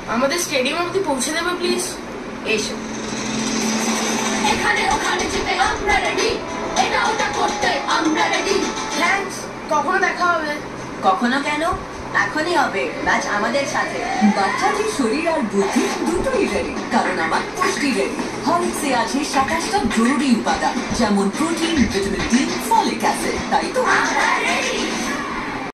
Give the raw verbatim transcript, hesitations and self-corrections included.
আমাদের স্টেডিয়াম অবধি পৌঁছে দেবে প্লিজ। এসো। এখানে ওখানে যেতে আমরা রেডি, এটা ওটা করতে আমরা রেডি। থ্যাঙ্কস, কখনো দেখা হবে। কখনো কেন, এখনই হবে। ম্যাচ আমাদের সাথে। বাচ্চাটির শরীর আর বুদ্ধি দুটোই রেডি, কারণ আমার পুষ্টি রেডি। হরলিক্সে আছে সাতাশটা জরুরি উপাদান, যেমন protein, vitamin D, folic acid. তাই তো আমরা রেডি।